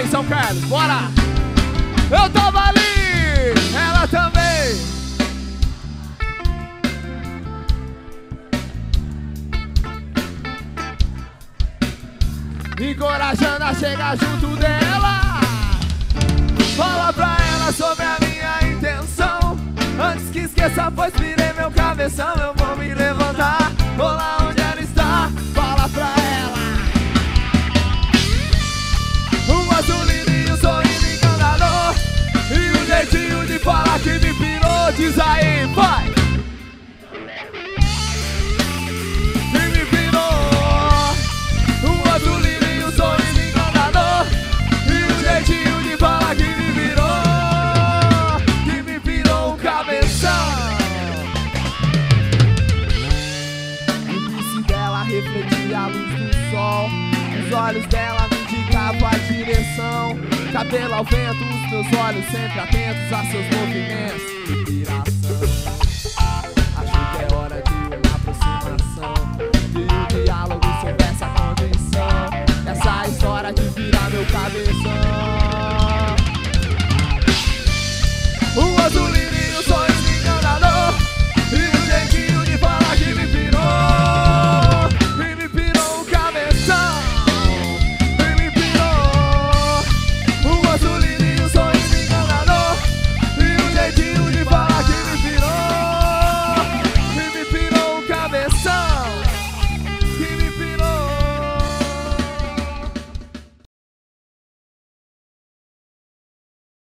São Carlos, bora! Eu tava ali, ela também. Encorajando a chegar junto dela. Fala pra ela sobre a minha intenção. Antes que esqueça, pois virei meu cabeção. Eu vou me levantar, vou lá onde ela está. Fala pra ela. Um azul lindo e um sorriso encanador, e um jeitinho de falar que me pirou. Diz aí, vai! Que me pirou. Um azul lindo e um sorriso encanador, e um jeitinho de falar que me pirou. Que me pirou o cabeção. O vice dela refletia a luz do sol. Os olhos dela me indicavam a direção. Cabelo ao vento, os meus olhos sempre atentos a seus movimentos.